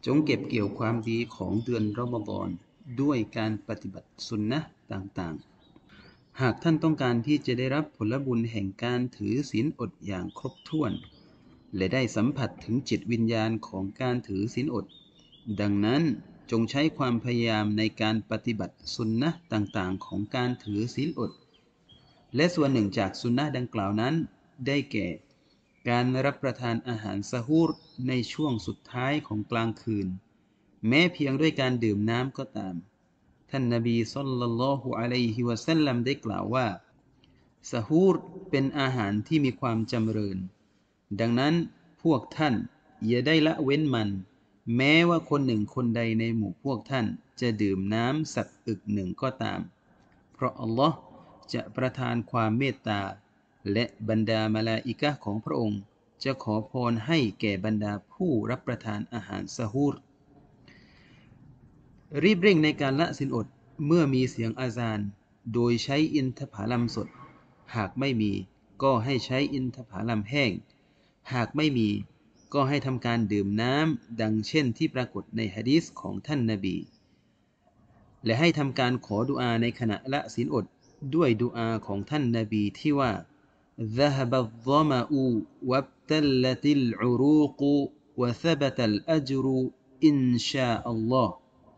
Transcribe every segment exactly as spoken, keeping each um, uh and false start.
จงเก็บเกี่ยวความดีของเดือนรอมฎอนด้วยการปฏิบัติสุนนะห์ต่างๆหากท่านต้องการที่จะได้รับผลบุญแห่งการถือศีลอดอย่างครบถ้วนและได้สัมผัสถึงจิตวิญญาณของการถือศีลอดดังนั้นจงใช้ความพยายามในการปฏิบัติสุนนะห์ต่างๆของการถือศีลอดและส่วนหนึ่งจากสุนนะห์ดังกล่าวนั้นได้แก่การรับประทานอาหารซะฮูรในช่วงสุดท้ายของกลางคืนแม้เพียงด้วยการดื่มน้ำก็ตามท่านนบีศ็อลลัลลอฮุอะลัยฮิวะซัลลัมได้กล่าวว่าซะฮูรเป็นอาหารที่มีความจำเริญดังนั้นพวกท่านอย่าได้ละเว้นมันแม้ว่าคนหนึ่งคนใดในหมู่พวกท่านจะดื่มน้ำสักอึกหนึ่งก็ตามเพราะอัลลอฮ์จะประทานความเมตตาและบรรดามลาอิกะฮ์ของพระองค์จะขอพรให้แก่บรรดาผู้รับประทานอาหารซะฮูรรีบเร่งในการละศีลอดเมื่อมีเสียงอาซานโดยใช้อินทผลัมสดหากไม่มีก็ให้ใช้อินทผลัมแห้งหากไม่มีก็ให้ทำการดื่มน้ำดังเช่นที่ปรากฏในหะดีษของท่านนบีและให้ทำการขอดุอาในขณะละศีลอดด้วยดุอาของท่านนบีที่ว่า ذهب الظمأ وابتلت العروق وثبت الأجر إن شاء الله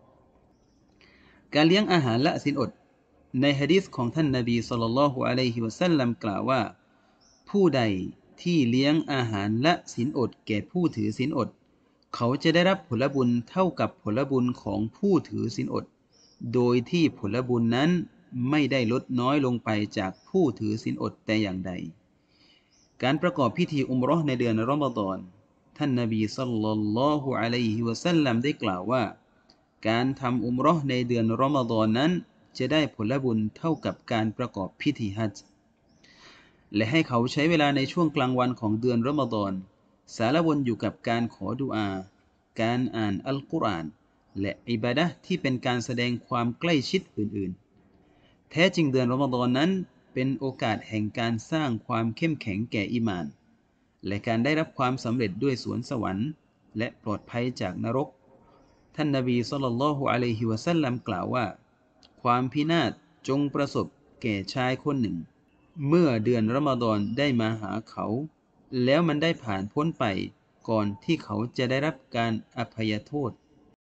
การเลี้ยงอาหารละศีลอดในหะดีษของท่านนบีศ็อลลัลลอฮุอะลัยฮิวะซัลลัมกล่าวว่าผู้ใดที่เลี้ยงอาหารละศีลอดแก่ผู้ถือศีลอดเขาจะได้รับผลบุญเท่ากับผลบุญของผู้ถือศีลอดโดยที่ผลบุญนั้นไม่ได้ลดน้อยลงไปจากผู้ถือศีลอดแต่อย่างใดการประกอบพิธีอุมเราะห์ในเดือนรอมฎอนท่านนบีศ็อลลัลลอฮุอะลัยฮิวะซัลลัมได้กล่าวว่าการทำอุมเราะห์ในเดือนรอมฎอนนั้นจะได้ผลบุญเท่ากับการประกอบพิธีฮัจญ์และให้เขาใช้เวลาในช่วงกลางวันของเดือนรอมฎอนสารวนอยู่กับการขอดุอาการอ่านอัลกุรอานและอิบาดะห์ที่เป็นการแสดงความใกล้ชิดอื่นๆแท้จริงเดือนรอมฎอนนั้นเป็นโอกาสแห่งการสร้างความเข้มแข็งแก่อีหม่านและการได้รับความสำเร็จด้วยสวนสวรรค์และปลอดภัยจากนรกท่านนบีศ็อลลัลลอฮุอะลัยฮิวะซัลลัมกล่าวว่าความพินาศจงประสบแก่ชายคนหนึ่งเมื่อเดือนรอมฎอนได้มาหาเขาแล้วมันได้ผ่านพ้นไปก่อนที่เขาจะได้รับการอภัยโทษ